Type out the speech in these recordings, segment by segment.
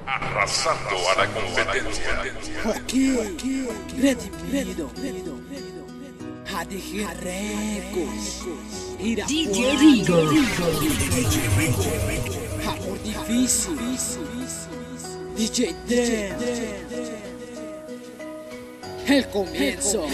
arrasando a la competencia. Ok, redimido. ADG Records. DJ Rigo. Amor difícil. DJ Dre. El comienzo.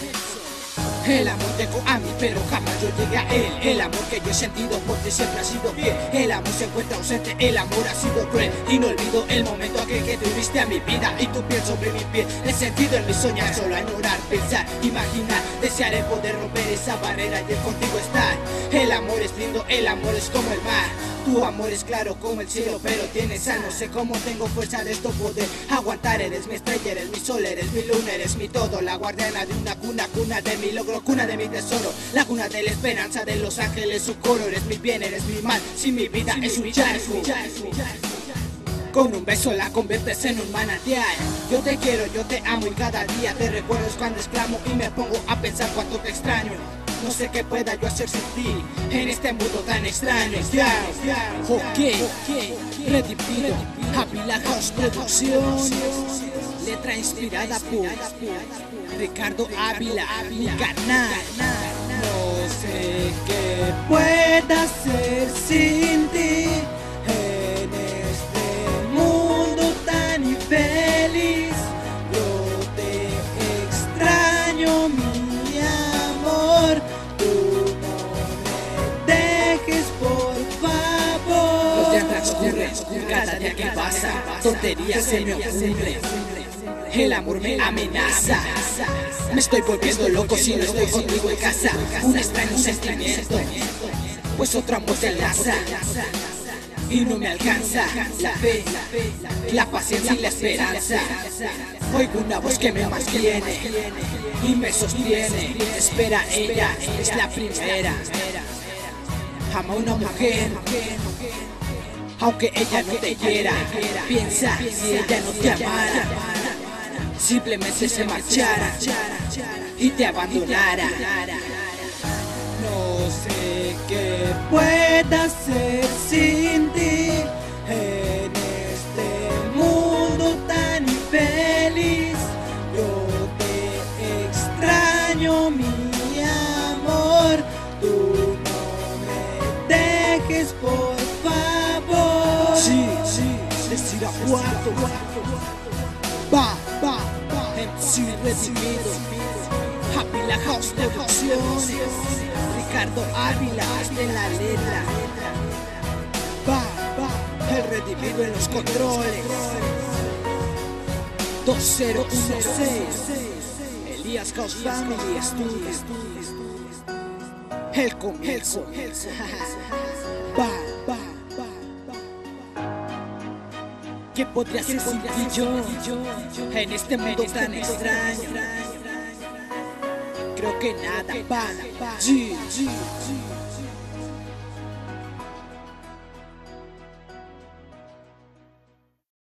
El amor llegó a mí, pero jamás yo llegué a él. El amor que yo he sentido por ti siempre ha sido fiel. El amor se encuentra ausente, el amor ha sido cruel. Y no olvido el momento aquel que tuviste a mi vida y tu piel sobre mi piel. He sentido en mi soñar, solo añorar, pensar, imaginar. Desear el poder romper esa barrera y el contigo estar. El amor es lindo, el amor es como el mar. Tu amor es claro como el cielo, pero tienes sal. No sé cómo tengo fuerza de esto poder aguantar. Eres mi estrella, eres mi sol, eres mi luna, eres mi todo. La guardiana de una cuna, cuna de mi logro, cuna de mi tesoro. La cuna de la esperanza de los ángeles, su coro. Eres mi bien, eres mi mal, si mi vida es un charco. Con un beso la conviertes en un manantial. Yo te quiero, yo te amo y cada día te recuerdo cuando exclamo y me pongo a pensar cuánto te extraño. No sé qué pueda yo hacer sin ti en este mundo tan extraño. Ok, redimido, Ávila House Producciones. Letra inspirada por Ricardo Ávila, mi canal. No sé qué pueda hacer sin ti en este mundo tan infeliz. Yo te extraño, mi amor. Tú no me dejes, por favor. Los días transcurren, cada día que pasa, tonterías se me ocurren. El amor me amenaza. Me estoy volviendo loco si no estoy contigo en casa. Un extraño sentimiento, pues otro amor te enlaza y no me alcanza la fe, la paciencia y la esperanza. Oigo una voz que me mantiene y me sostiene. Espera, ella es la primera. Ama a una mujer aunque ella no te quiera. Piensa si ella no te amara, simplemente se marchara y te abandonara. No sé qué pueda hacer sin ti en este mundo tan infeliz. Yo te extraño, mi amor. Tú no me dejes, por favor. Sí, decir a cuarto. Va, MC redimido, Ávila House Producciones, Ricardo Ávila de la letra. Va, el redimido en los controles. 2016, Elías House Family Studios. El comienzo. Va. ¿Qué podría ser sin ti yo en este mundo tan extraño? Creo que nada, G.